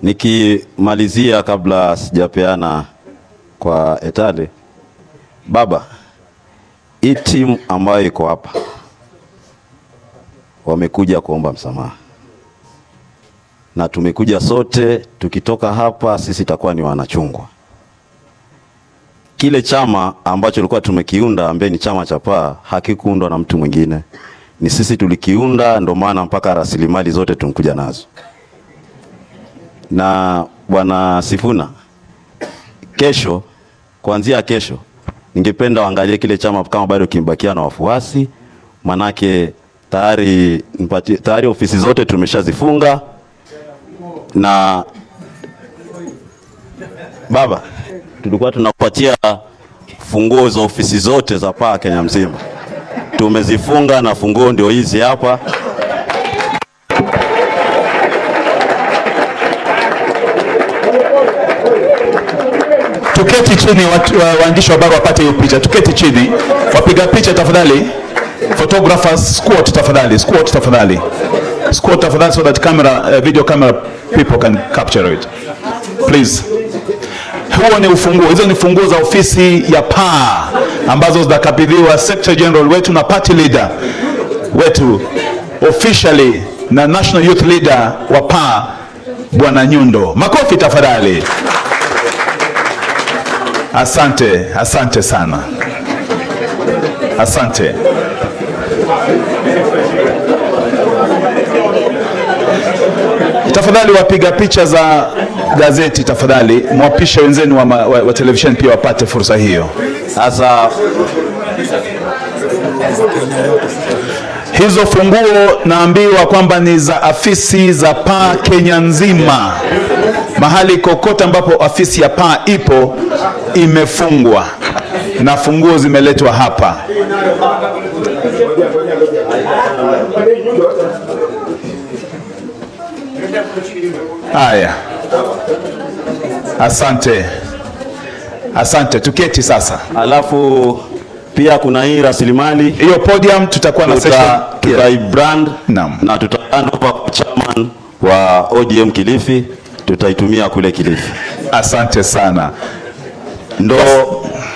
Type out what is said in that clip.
Nikimalizia kabla sijapeana kwa Etale, baba, hii timu ambayo iko hapa wamekuja kuomba msamaha, na tumekuja sote. Tukitoka hapa sisi takuwa ni wanachungwa. Kile chama ambacho tulikuwa tumekiunda ambaye ni chama cha PAA hakikuundwa na mtu mwingine, ni sisi tulikiunda. Ndio maana mpaka rasilimali zote tumkuja nazo. Na bwana Sifuna, kesho, kuanzia kesho, ningependa waangalie kile chama kama bado kimbakia na wafuasi, manake tayari ofisi zote tumeshazifunga. Na baba, tulikuwa tunapatia funguo za ofisi zote za PAA Kenya mzima, tumezifunga na funguo ndio hizi hapa. Tuketi chini, waandishi wa habari wapate hiyo picha. Tuketi chini, wapiga picha tafadhali, photographers squat tafadhali, squat tafadhali, so that camera, video camera people can capture it, please. Huo ni ufunguo, hizo ni funguo za ofisi ya PAA ambazo zitakabidhiwa Secretary General wetu na party leader wetu officially na National Youth Leader wa PAA Bwana Nyundo. Makofi tafadhali. Asante sana. Asante. Tafadhali wapiga picha za gazeti tafadhali, mwapishe wenzenu wa television pia wapate fursa hiyo. Sasa hizo funguo naambiwa kwamba ni za afisi za PAA Kenya nzima. Mahali kokote ambapo afisi ya PAA ipo imefungwa na funguo zimeletwa hapa. Haya. Asante, tuketi sasa. Alafu pia kuna hii rasilimali, hiyo podium tutakuwa na session brand na tutaenda kwa chairman wa ODM Kilifi, tutaitumia kule Kilifi. Asante sana. Ndo